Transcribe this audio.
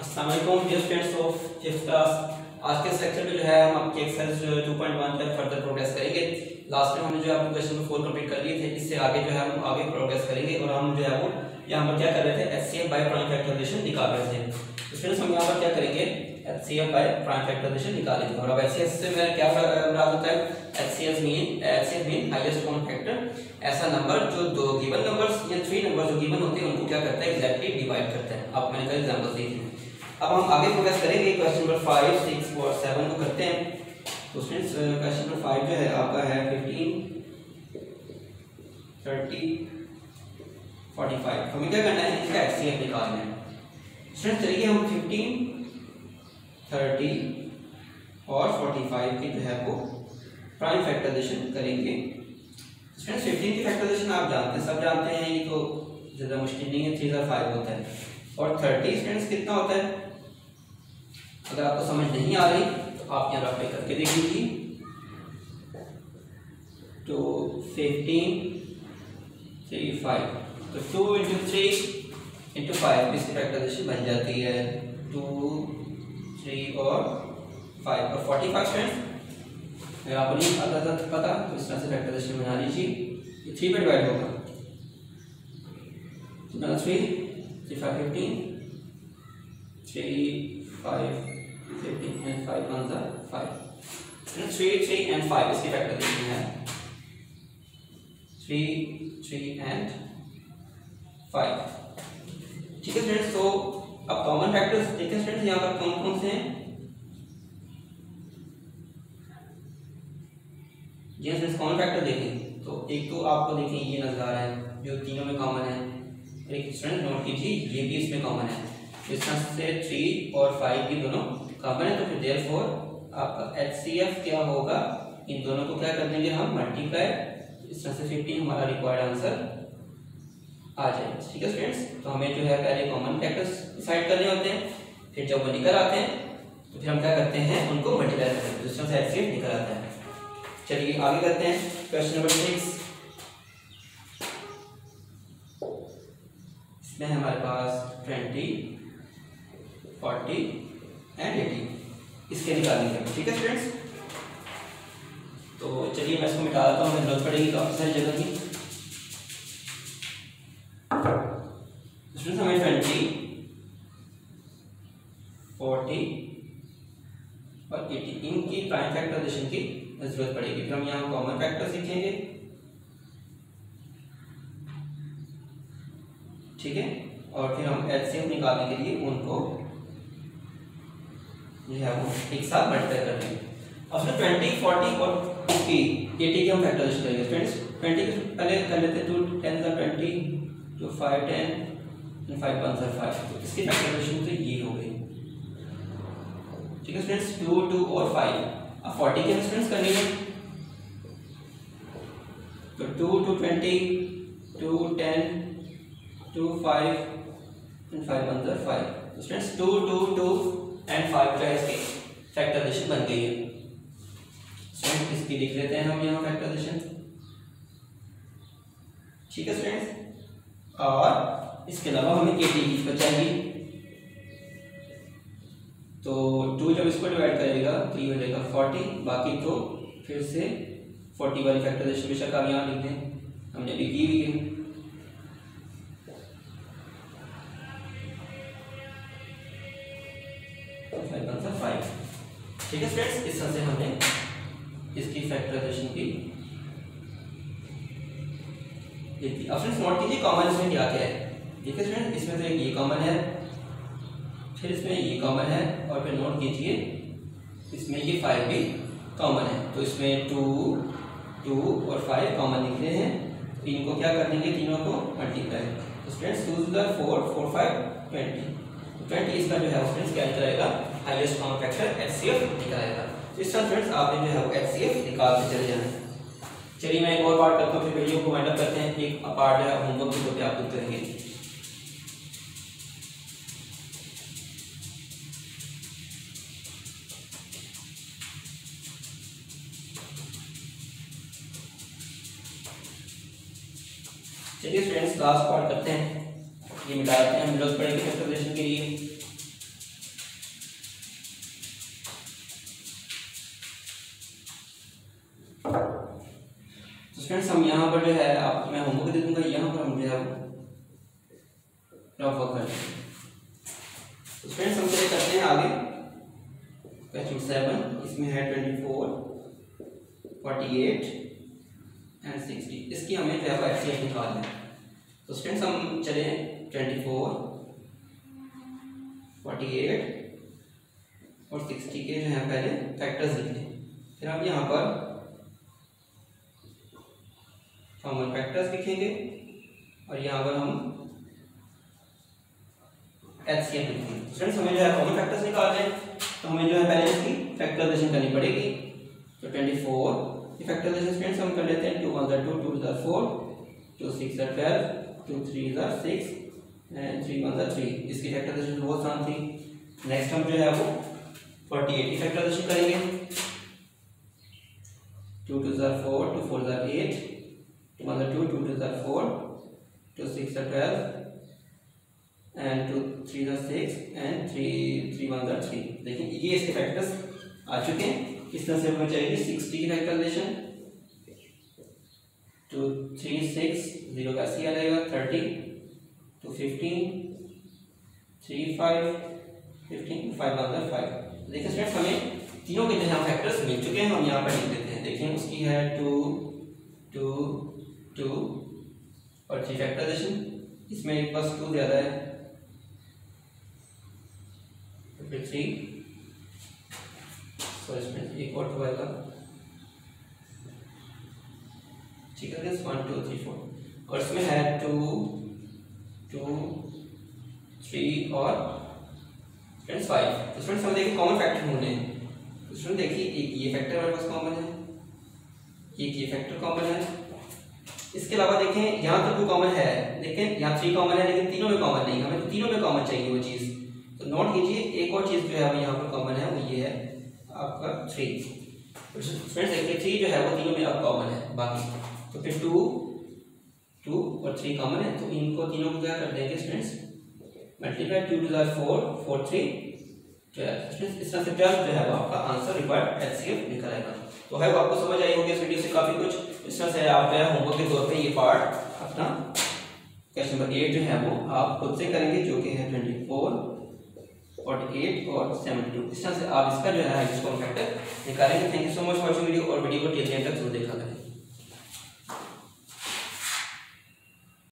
अस्सलाम वालेकुम dear students of fifth class. आज के सेक्शन में जो है हम आपके एक्सरसाइज 2.1 पर फर्दर प्रोग्रेस करेंगे। लास्ट टाइम हमने जो है क्वेश्चन नंबर 4 कंप्लीट कर लिए थे। इससे आगे जो है हम आगे प्रोग्रेस करेंगे और हम जो है वो यहाँ पर क्या कर रहे थे, एचसीएफ बाय प्राइम फैक्टराइजेशन निकाल रहे थे। तो स्टूडेंट्स हम यहाँ पर क्या करेंगे, एचसीएफ बाय प्राइम फैक्टराइजेशन निकालेंगे। और अब एचसीएफ से मैं क्या मुराद होता है, HCF mean highest common factor, ऐसा नंबर जो दो गिवन नंबर्स या थ्री नंबर जो गिवन होते हैं उनको क्या करता है, एग्जैक्टली डिवाइड करता है। आप मैंने कल एग्जांपल दी थी। अब हम आगे प्रोग्रेस करेंगे। क्वेश्चन नंबर 5, 6 और 7 को करते हैं। तो स्टूडेंट्स क्वेश्चन नंबर 5 जो है आपका है 15, 30, 45। हमें क्या करना है, इसका एचसीएफ निकालना है। स्टूडेंट्स चलिए हम 15, 30 और 45 की जो है वो प्राइम फैक्टराइजेशन करेंगे। स्टूडेंट्स 15 की फैक्टराइजेशन आप जानते हैं, सब जानते हैं, ये तो ज़्यादा मुश्किल नहीं है, 3 और 5 होता है। और 30 स्टूडेंट्स कितना होता है, अगर आपको समझ नहीं आ रही तो आप यहाँ रफ करके देख लीजिए। तो 15, 3, 5, तो 2 × 3 × 5 इसकी फैक्टराइजेशन बन जाती है 2, 3 और 5। और 45 स्टूडेंट्स अगर आपको नहीं आता पता तो इस तरह से फैक्टराइजेशन बना लीजिए। ये 3 पे डिवाइड होगा, तो 3, 3, 5, 15, 3, 5, 15 and 5 1 are 5. 3, 3 and 5 इसकी फैक्टराइजेशन है 3, 3 and 5। ठीक है स्टूडेंट्स, तो अब कॉमन फैक्टर्स देखते हैं स्टूडेंट्स, यहाँ पर कौन कौन से हैं। जी स्टूडेंट्स, कॉमन फैक्टर देखें तो एक तो आपको देखें ये नजर आ रहा है जो तीनों में कॉमन है। एक स्टूडेंट नोट कीजिए ये भी इसमें कॉमन है। इस तरह से 3 और 5 भी दोनों कॉमन है, तो फिर देयरफॉर आपका एचसीएफ क्या होगा, इन दोनों को क्या कर देंगे हम, मल्टीप्लाई। इस तरह से 15 हमारा रिक्वायर्ड आंसर आ जाएगा। ठीक है स्टूडेंट्स, तो हमें जो है पहले कॉमन फैक्टर्स डिसाइड करने होते हैं, फिर जब वो निकल आते हैं तो फिर हम क्या करते हैं, उनको मल्टीप्लाई करते हैं, तो इस तरह से एचसीएफ निकल आता है। चलिए आगे करते हैं। क्वेश्चन नंबर 6 इसमें हमारे पास 20, 40 एंड 80 इसके निकालेंगे। ठीक है स्टूडेंट्स, तो चलिए मैं इसको मिटा देता हूँ, हमें जरूरत पड़ेगी काफी सारी जगह की। स्टूडेंट्स हमें 20, 40 और 80 इनकी प्राइम फैक्टराइजेशन की जरूरत पड़ेगी। फिर हम यहाँ कॉमन फैक्टर सीखेंगे। ठीक है, और फिर हम एचसीएफ निकालने के लिए उनको जो है वो एक साथ मल्टीप्लाई कर लेंगे। अब फिर 20, 40 और 80 की हम फैक्टराइजेशन करेंगे। फ्रेंड्स 20 के पहले कर लेते हैं, 2 10 20, 2 5 10 and 5 1 5। तो इसकी फैक्टराइजेशन तो ये हो गई। ठीक है फ्रेंड्स, 2, 2 और 5। अब 40 के स्टूडेंट्स करनी है, तो 2, 2 20, 2 10, 2 5 and 5 1 5। तो स्टूडेंट्स 2, 2, 2 एंड 5 का इसकी फैक्टराइजेशन बन गई है। स्टूडेंट इसकी लिख लेते हैं हम यहाँ फैक्टराइजेशन। ठीक है स्टूडेंट्स, और इसके अलावा हमें केटी बचाएगी, तो 2 जब इसको डिवाइड करेगा तो ये हो जाएगा 40। बाकी तो फिर से 40 वाली फैक्टराइजेशन बेशक आप यहाँ लिख दें, हमने लिखी हुई है। ठीक है फ्रेंड्स, इस तरह से हमने इसकी फैक्टराइजेशन की लिखी। अब फ्रेंड्स नोट कीजिए कॉमन इसमें क्या क्या है। ठीक है फ्रेंड्स, इसमें से एक ये कॉमन है, फिर इसमें ये कॉमन है, और फिर नोट कीजिए इसमें ये 5 भी कॉमन है। तो इसमें 2, 2 और 5 कॉमन लिख रहे हैं, तो इनको क्या कर देंगे, तीनों को मल्टीप्लाई। तो स्टूडेंट्स 2 4 4 5 20। 20 इसका जो है स्टूडेंट्स क्या निकलेगा, हाईएस्ट कॉमन फैक्टर एचसीएफ निकलेगा। तो इस तरह फ्रेंड्स आपने जो है वो एचसीएफ निकाल के चले जाना है। चलिए मैं एक और पार्ट करता हूँ, फिर वीडियो को वाइंड अप करते हैं। एक पार्ट है होमवर्क के तौर पे आप खुद करेंगे। चलिए स्टूडेंट्स लास्ट पार्ट करते हैं, ये मिटा देते हैं, हम लोग पढ़ेंगे फैक्टराइजेशन के लिए। रफ वर्क करते हैं। तो फ्रेंड्स हम चले करते हैं आगे क्वेश्चन 7। इसमें है 24, 48 एंड 60। इसकी हमें जो है HCF निकालना है। तो स्टूडेंट्स हम चले 24, 48 और 60 के जो है पहले फैक्टर्स लिख लें। फिर हम यहाँ पर कॉमन फैक्टर्स लिखेंगे और यहाँ पर हम HCF लिखेंगे। स्टूडेंट्स हमें जो है कॉमन फैक्टर्स निकालने हैं, तो हमें जो है पहले इसकी फैक्टराइजेशन करनी पड़ेगी। तो 24 की फैक्टराइजेशन स्टूडेंट्स हम कर लेते हैं। 2 1 2, 2 4, 2 6 12, 2 3 6 एंड 3 1 3। इसकी फैक्टराइजेशन बहुत आसान थी। नेक्स्ट हम जो है वो 48 की फैक्टराइजेशन करेंगे। 2 2 4, 2 4 8, 2 1 2, 2 2 4, 2 6 12 एंड 2 3 6 एंड 3 1 3। देखिए ये इसके फैक्टर्स आ चुके हैं। इस तरह से हमें चाहिए 60 की फैक्टराइजेशन। 2 3 6 0 का सी आ जाएगा 30, 2 15, 3 5 15, 5 1 5। देखिए स्टूडेंट्स हमें तीनों के जो फैक्टर्स मिल चुके हैं। हम यहाँ पर लिख देते हैं। देखिए उसकी है 2 2 2 और 3 फैक्टराइजेशन। इसमें एक पास 2 ज़्यादा है, फिर 3, तो इसमें एक और 2 आएगा। ठीक है, 1 2 3 4 और इसमें है 2 2 3 और 5। तो स्टूडेंट्स हम देखिए कॉमन फैक्टर ढूंढने हैं। तो स्टूडेंट देखिए एक ये फैक्टर हमारे पास कॉमन है, एक ये फैक्टर कॉमन है। इसके अलावा देखें यहाँ तो 2 कॉमन है, लेकिन यहाँ 3 कॉमन है, लेकिन तीनों में कॉमन नहीं। हमें तो तीनों में कॉमन चाहिए वो चीज़। तो नोट कीजिए एक और चीज़ जो है हमें यहाँ पर कॉमन है, वो ये है आपका 3। फ्रेंड्स देखिए 3 जो है वो तीनों में अब कॉमन है बाकी। तो फिर 2 2 और 3 कॉमन है, तो इनको तीनों को क्या कर देंगे स्टूडेंट्स, मल्टीप्लाई। 2 2 4 4 3 12। इस तरह से 12 जो है वो आपका आंसर रिक्वायर्ड HCF निकल आएगा। तो है वो आपको समझ आई होगी इस वीडियो से काफ़ी कुछ। इस तरह से आप होमवर्क के तौर पे ये पार्ट अपना क्वेश्चन नंबर 8 जो है वो आप खुद से करेंगे, जो कि है 24, 48 और 72। इस तरह से आप इसका जो है इसको फैक्टर निकालेंगे। Thank you so much for watching video, और वीडियो को टिल एंड तक जरूर देखा करें।